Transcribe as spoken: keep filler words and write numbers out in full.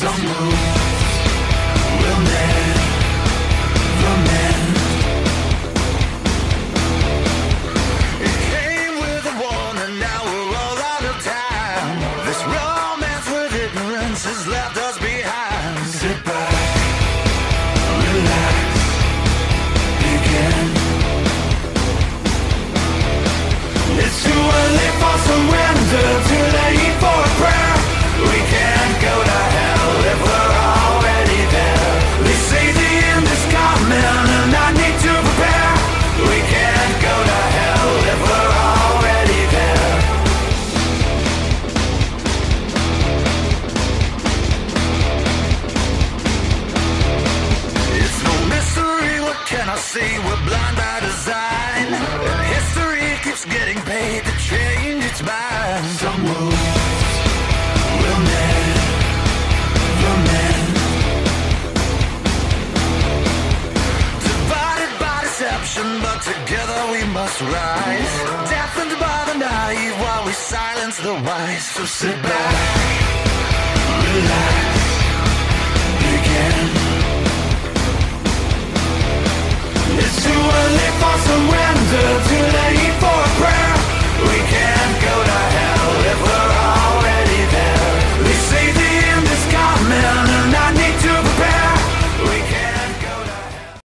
Some moves will never mend. It came with a warning, now we're all out of time. This romance with ignorance has left us behind. Sit back, relax, begin. It's too early for surrender, too late for a prayer. We can't go to hell if we're already there. They say the end is coming and I need to prepare. We can't go to hell if we're already there. It's no mystery, what can I say? We're blind by design, and history keeps getting paid to change its mind. Some moves will never mend. Divided by deception, but together we must rise. Deafened by the naive while we silence the wise. So sit back, relax, begin. It's too early